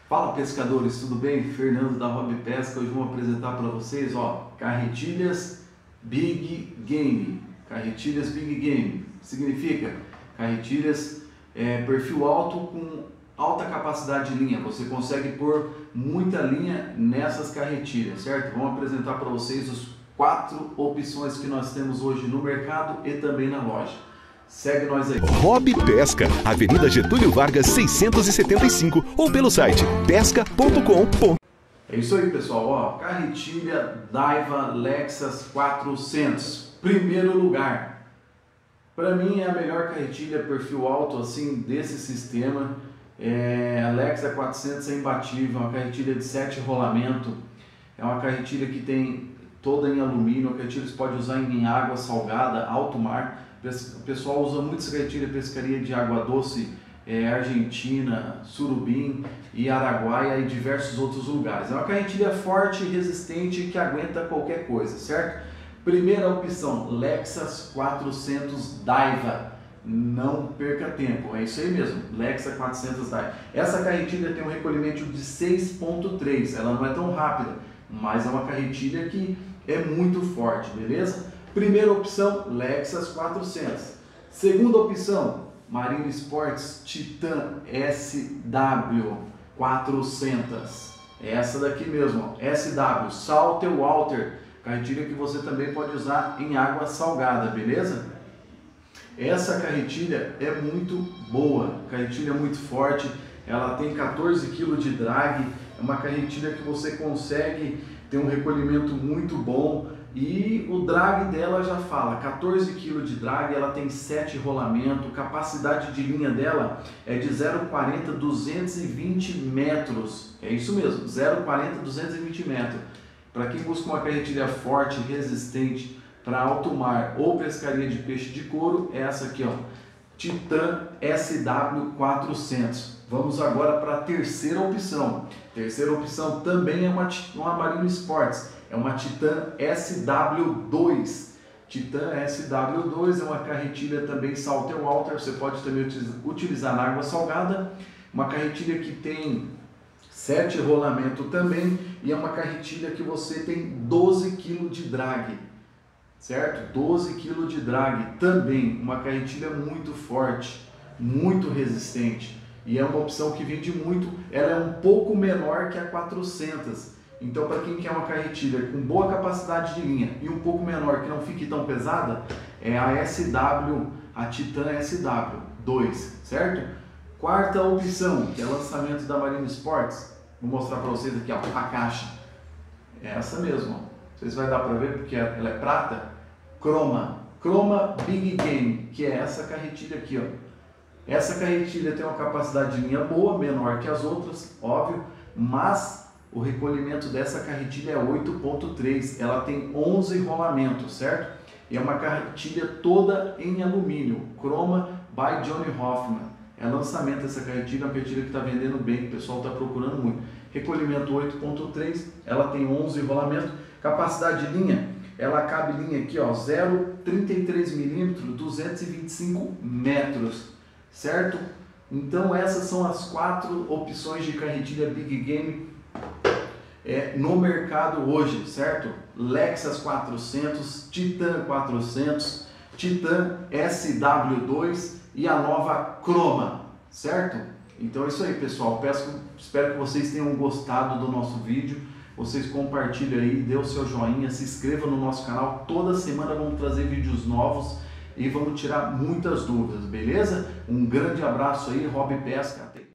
Fala pescadores, tudo bem? Fernando da Hobby Pesca. Hoje vamos apresentar para vocês, carretilhas Big Game. Carretilhas Big Game significa carretilhas perfil alto com alta capacidade de linha. Você consegue pôr muita linha nessas carretilhas, certo? Vamos apresentar para vocês as 4 opções que nós temos hoje no mercado e também na loja. Segue nós aí. Hobby Pesca, Avenida Getúlio Vargas 675 ou pelo site pesca.com. É isso aí, pessoal. Carretilha Daiwa Lexus 400. Primeiro lugar. Para mim é a melhor carretilha perfil alto assim desse sistema. A Lexus 400 é imbatível, uma carretilha de 7 rolamento. É uma carretilha que tem toda em alumínio. A carretilha você pode usar em água salgada, alto mar. O pessoal usa muito essa carretilha em pescaria de água doce, Argentina, Surubim e Araguaia e diversos outros lugares. É uma carretilha forte e resistente que aguenta qualquer coisa, certo? Primeira opção, Lexus 400 Daiwa. Não perca tempo, é isso aí mesmo, Lexus 400 Daiwa. Essa carretilha tem um recolhimento de 6.3, ela não é tão rápida, mas é uma carretilha que é muito forte, beleza? Primeira opção, Lexus 400. Segunda opção, Marine Sports Titan SW 400. Essa daqui mesmo, SW, Salter Water, carretilha que você também pode usar em água salgada, beleza? Essa carretilha é muito boa, carretilha muito forte, ela tem 14 kg de drag, é uma carretilha que você consegue ter um recolhimento muito bom. E o drag dela já fala, 14 kg de drag, ela tem 7 rolamento, capacidade de linha dela é de 0,40 220 metros, é isso mesmo, 0,40 220 metros. Para quem busca uma carretilha forte, resistente, para alto mar ou pescaria de peixe de couro, é essa aqui, Titan SW 400. Vamos agora para a terceira opção. Terceira opção também é uma Marine Sports. É uma Titan SW2. Titan SW2 é uma carretilha também Salter Water. Você pode também utilizar na água salgada. Uma carretilha que tem 7 rolamento também. E é uma carretilha que você tem 12 kg de drag. Certo? 12 kg de drag também. Uma carretilha muito forte, muito resistente. E é uma opção que vende muito. Ela é um pouco menor que a 400. Então, para quem quer uma carretilha com boa capacidade de linha e um pouco menor, que não fique tão pesada, é a SW, a Titan SW2, certo? Quarta opção, que é o lançamento da Marine Sports. Vou mostrar para vocês aqui, a caixa. É essa mesmo, Não sei se vai dar para ver, porque ela é prata. Chroma Big Game, que é essa carretilha aqui, Essa carretilha tem uma capacidade de linha boa, menor que as outras, óbvio, mas o recolhimento dessa carretilha é 8.3, ela tem 11 rolamentos, certo? E é uma carretilha toda em alumínio, Chroma by Johnny Hoffman. É lançamento essa carretilha, uma carretilha que está vendendo bem, o pessoal está procurando muito. Recolhimento 8.3, ela tem 11 rolamentos, capacidade de linha, ela cabe linha aqui, 0,33 mm, 225 metros, certo? Então essas são as 4 opções de carretilha Big Game no mercado hoje, certo? Lexus 400, Titan 400, Titan SW2 e a nova Chroma, certo? Então é isso aí, pessoal. Espero que vocês tenham gostado do nosso vídeo. Vocês compartilhem aí, dê o seu joinha, se inscreva no nosso canal. Toda semana vamos trazer vídeos novos e vamos tirar muitas dúvidas, beleza? Um grande abraço aí, Hobby Pesca.